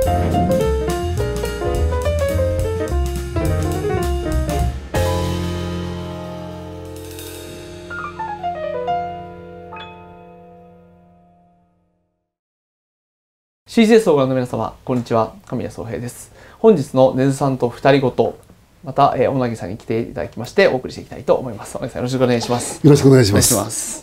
CGS をご覧の皆様、こんにちは。神谷宗平です。本日の根津さんと二人ごと、また小名木さんに来ていただきましてお送りしていきたいと思います。小名木さん、よろしくお願いします。 よろしくお願いします。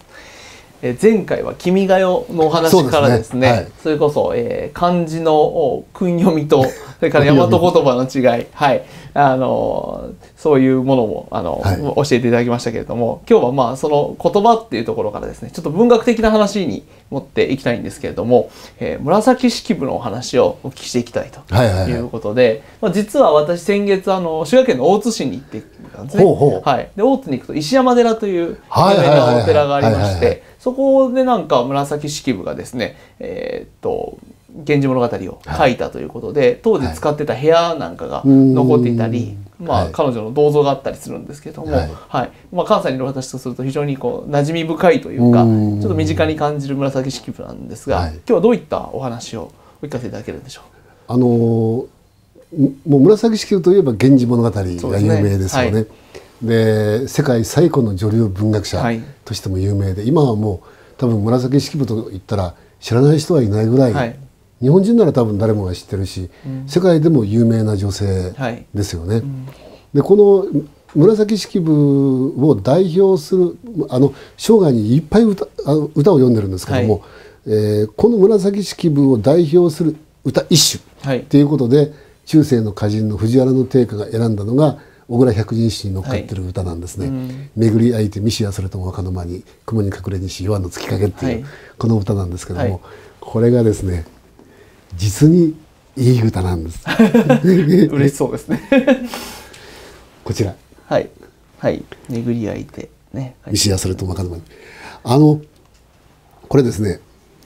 前回は君が代のお話からですね、それこそ、漢字の訓読みとそれから大和言葉の違い、はい、そういうものも教えていただきましたけれども、今日はまあその言葉っていうところからですね、ちょっと文学的な話に持っていきたいんですけれども、紫式部のお話をお聞きしていきたいということで、実は私先月滋賀県の大津市に行ってきたんですね。はい、で大津に行くと石山寺という有名なお寺がありまして、そこでなんか紫式部がですね、源氏物語を書いたということで、当時使ってた部屋なんかが残っていたり、彼女の銅像があったりするんですけれども、関西にいる私とすると非常にこう馴染み深いというか、ちょっと身近に感じる紫式部なんですが、今日はどういったお話をお聞かせいただけるんでしょう。 もう紫式部といえば源氏物語が有名ですよね。で世界最古の女流文学者としても有名で、今はもう多分紫式部と言ったら知らない人はいないぐらい、日本人なら多分誰もが知ってるし、世界でも有名な女性ですよね。でこの紫式部を代表する生涯にいっぱい歌を読んでるんですけども、この紫式部を代表する歌一首ということで、中世の歌人の藤原定家が選んだのが小倉百人一首に乗っかってる歌なんですね。巡り合いて見知やそれとも若の間に雲に隠れ西夜の月影っていうこの歌なんですけども、これがですね実にいい歌なんです。 嬉しそうですね。 こちら。 はいはい。巡り合いてね。 見知やそれとも若の間に。これですね。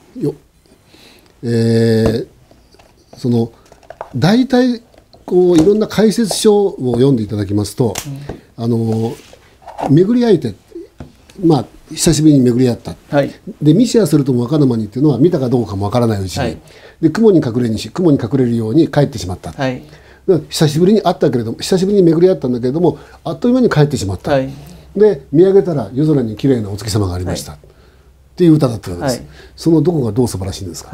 その大体こういろんな解説書を読んでいただきますと、巡り合いて、久しぶりに巡り合った、で見知やするとも若の間にっていうのは見たかどうかもわからないうちに、で雲に隠れ西、雲に隠れるように帰ってしまった、久しぶりに会ったけれども、久しぶりに巡り合ったんだけれども、あっという間に帰ってしまった、で見上げたら夜空に綺麗なお月様がありました、っていう歌だったわけです。そのどこがどう素晴らしいんですか。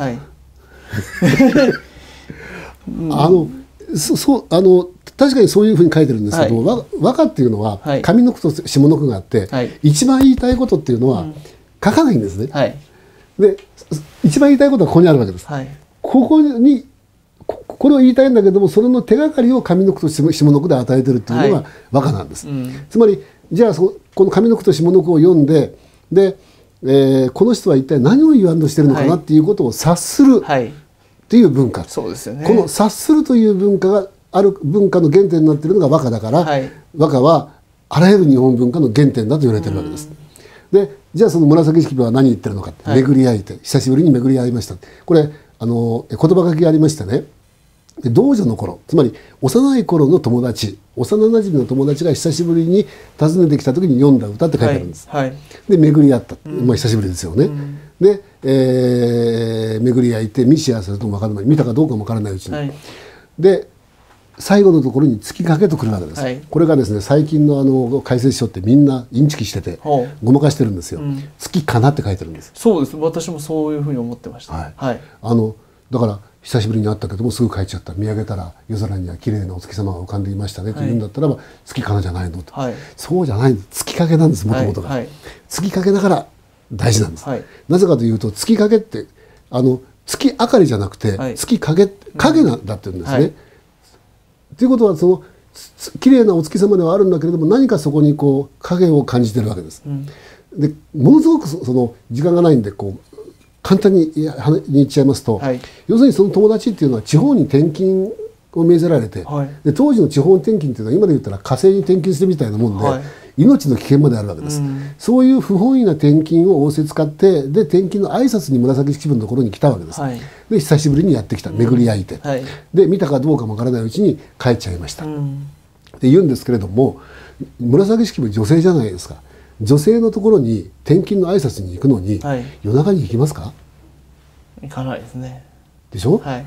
確かにそういうふうに書いてるんですけど、和歌っていうのは上の句と下の句があって、一番言いたいことっていうのは書かないんですね。で一番言いたいことはここにあるわけです。これを言いたいんだけども、それの手がかりを上の句と下の句で与えてるっていうのが和歌なんです。つまりじゃあこの上の句と下の句を読んで、この人は一体何を言わんとしてるのかなっていうことを察するっていう文化、 そうですよね。 この察するという文化がある文化の原点になっているのが和歌だから、和歌はあらゆる日本文化の原点だと言われているわけです。でじゃあその紫式部は何言ってるのか、巡り合いて久しぶりに巡り合いました。これ言葉書きがありましてね、童女の頃、つまり幼い頃の友達、幼なじみの友達が久しぶりに訪ねてきた時に読んだ歌って書いてあるんです。で巡り合った、久しぶりですよね。で、巡り合いて見知やするとも分からない、見たかどうかも分からないうちに、で最後のところに月影とくるわけです。これがですね最近の解説書ってみんなインチキしててごまかしてるんですよ。月かなって書いてるんです。 そうです。私もそういうふうに思ってました。 だから久しぶりに会ったけどもすぐ帰っちゃった、見上げたら夜空には綺麗なお月様が浮かんでいましたねと言うんだったらば、月かなじゃないのと、そうじゃない、月影なんです、もともとが。月影だから大事なんです。なぜかというと月影って月明かりじゃなくて、月影なんだって言うんですね。ということはその綺麗なお月様ではあるんだけれども、何かそこにこう影を感じてるわけです。でものすごくその時間がないんでこう簡単に言っちゃいますと、要するにその友達っていうのは地方に転勤を命ぜられて、で当時の地方転勤っていうのは今で言ったら火星に転勤するみたいなもんで、命の危険まであるわけです。そういう不本意な転勤を仰せつかって、で転勤の挨拶に紫式部のところに来たわけです。で久しぶりにやってきた、巡り合いて、で見たかどうかもわからないうちに帰っちゃいました、って言うんですけれども、紫式部女性じゃないですか。女性のところに転勤の挨拶に行くのに、夜中に行きますか？ 行かないですね。 でしょ？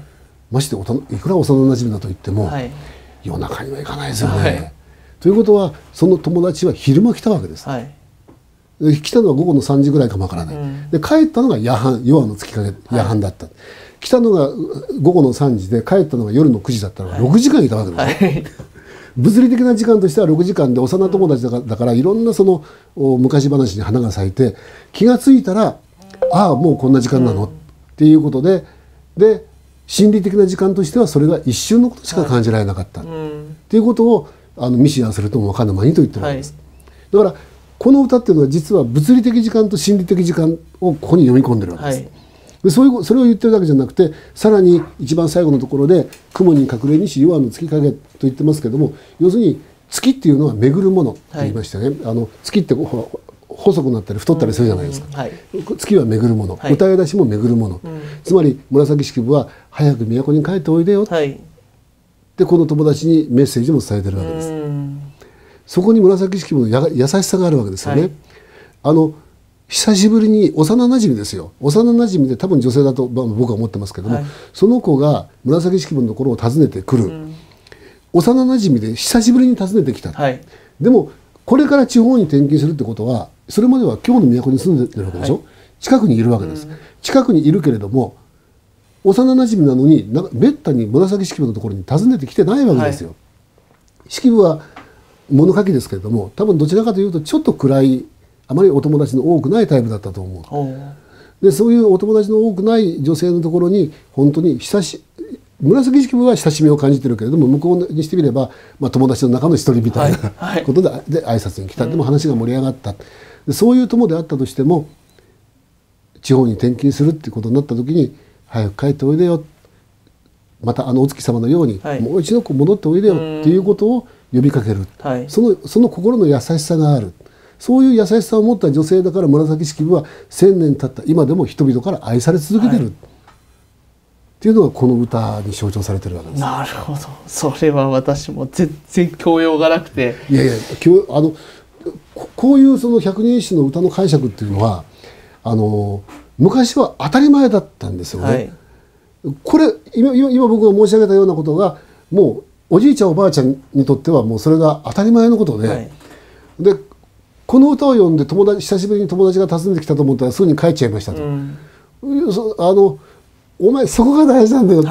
ましていくら幼なじみだと言っても、はい、夜中には行かないですよね。はい、ということはその友達は昼間来たわけです。はい、来たのは午後の3時ぐらいかもわからない、で帰ったのが夜の月影夜半だった、はい、来たのが午後の3時で帰ったのが夜の9時だったのが6時間いたわけですね。はいはい、物理的な時間としては6時間で幼友達だからいろんなその昔話に花が咲いて、気が付いたらああもうこんな時間なの、っていうことで心理的な時間としてはそれが一瞬のことしか感じられなかった、っていうことをミシアンするとも分かんない間にと言ってるわけです。だからこの歌っていうのは実は物理的時間と心理的時間をここに読み込んでるわけです。でそれを言ってるだけじゃなくて、さらに一番最後のところで「雲に隠れにし夜の月影」と言ってますけども、要するに月っていうのは巡るものと言いましたね。月って細くなったり太ったりするじゃないですか。月は巡るもの、歌い出しも巡るもの、つまり紫式部は「早く都に帰っておいでよ」でこの友達にメッセージも伝えてるわけです。そこに紫式部の優しさがあるわけですよね。久しぶりに幼なじみですよ。幼なじみで多分女性だと僕は思ってますけども、その子が紫式部のところを訪ねてくる、幼なじみで久しぶりに訪ねてきた、でもこれから地方に転勤するってことはそれまでは京の都に住んでるわけでしょ、近くにいるわけです。近くにいるけれども幼なじみなのにめったに紫式部のところに訪ねてきてないわけですよ。式部は物書きですけれども、多分どちらかというとちょっと暗い、あまりお友達の多くないタイプだったと思う。でそういうお友達の多くない女性のところに本当に紫式部は親しみを感じてるけれども、向こうにしてみれば、友達の中の一人みたいなことで挨拶に来た。でも話が盛り上がった。でそういう友であったとしても地方に転勤するっていうことになった時に「早く帰っておいでよ」、またお月様のように、もう一度戻っておいでよっていうことを呼びかける、その心の優しさがある。そういう優しさを持った女性だから紫式部は1000年経った今でも人々から愛され続けてる、っていうのがこの歌に象徴されてるわけです。 なるほど。それは私も全然教養がなくて。 いやいやこういうその百人一首の歌の解釈っていうのは昔は当たり前だったんですよね。これ今僕が申し上げたようなことがもうおじいちゃんおばあちゃんにとってはもうそれが当たり前のことで、でこの歌を読んで久しぶりに友達が訪ねてきたと思ったらすぐに帰っちゃいましたと。お前そこが大事なんだよって、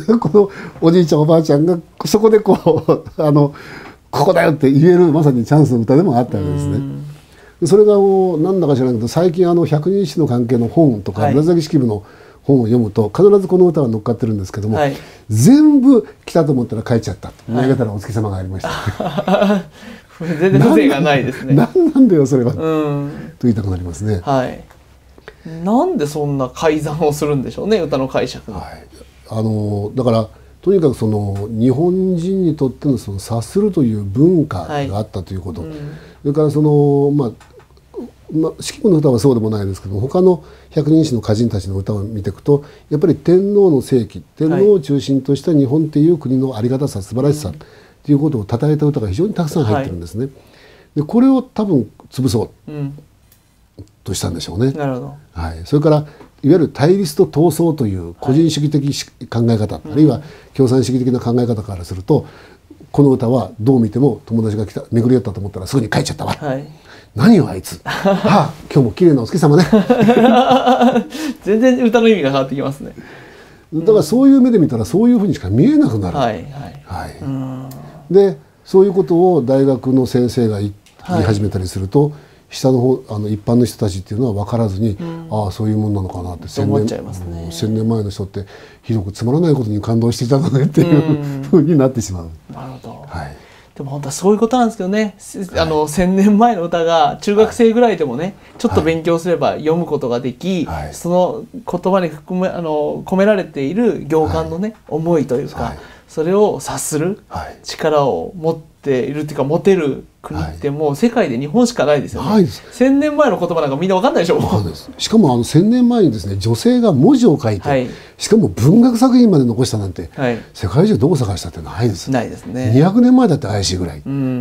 このおじいちゃんおばあちゃんがそこでここだよって言えるまさにチャンスの歌でもあったわけですね。それがなんだか知らないけど最近百人一首の関係の本とか紫式部の本を読むと必ずこの歌が乗っかってるんですけども、全部来たと思ったら帰っちゃった、見上げたらお月様がありました全然風情がないですね。 何なんだよそれは、と言いたくなりますね。 なんでそんな改ざんをするんでしょうね、歌の解釈が。 だからとにかくその日本人にとってのその察するという文化があったということ、それからその式部の歌はそうでもないですけども、他の百人一首の歌人たちの歌を見ていくとやっぱり天皇の世紀、天皇を中心とした日本っていう国のありがたさ素晴らしさということを称えた歌が非常にたくさん入ってるんですね。でこれを多分潰そうとしたんでしょうね。 なるほど。 それからいわゆる対立と闘争という個人主義的考え方、あるいは共産主義的な考え方からするとこの歌はどう見ても友達が来た巡り寄ったと思ったらすぐに帰っちゃったわ、何よあいつ今日も綺麗なお月様ね全然歌の意味が変わってきますね。 だからそういう目で見たらそういうふうにしか見えなくなる。でそういうことを大学の先生が言い始めたりすると、下の方一般の人たちっていうのは分からずに、ああそういうもんなのかなって、1000年前の人ってひどくつまらないことに感動していたのねっていうふうになってしまう。 なるほど。でも本当はそういうことなんですけどね、1000年前の歌が中学生ぐらいでもね、ちょっと勉強すれば読むことができ、その言葉に込められている行間のね、思いというか、それを察する力を持っているっていうか持てる国ってもう世界で日本しかないですよね。1000年前の言葉なんかみんな分かんないでしょ。 しかも1000年前にですね女性が文字を書いて、しかも文学作品まで残したなんて、世界中どこ探したってないです。 ないですね。 200年前だって怪しいぐらい。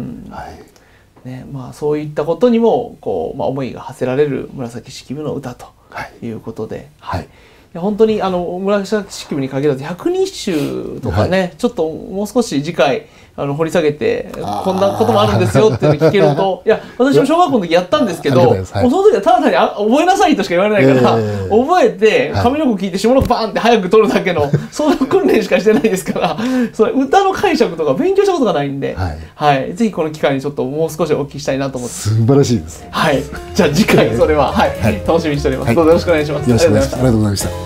そういったことにも思いが馳せられる紫式部の歌ということで。 や本当に紫式部に限らず百人一首とかね、ちょっともう少し次回掘り下げてこんなこともあるんですよっていうのを聞けると、いや私も小学校の時やったんですけど、もうその時はただ単に覚えなさいとしか言われないから、覚えて上の句聞いて下の句バーンって早く取るだけのそんな訓練しかしてないですから、それ歌の解釈とか勉強したことがないんで、ぜひこの機会にちょっともう少しお聞きしたいなと思って。 素晴らしいです。 はい、じゃあ次回それは楽しみにしております。どうぞよろしくお願いします。 よろしくお願いします。ありがとうございました。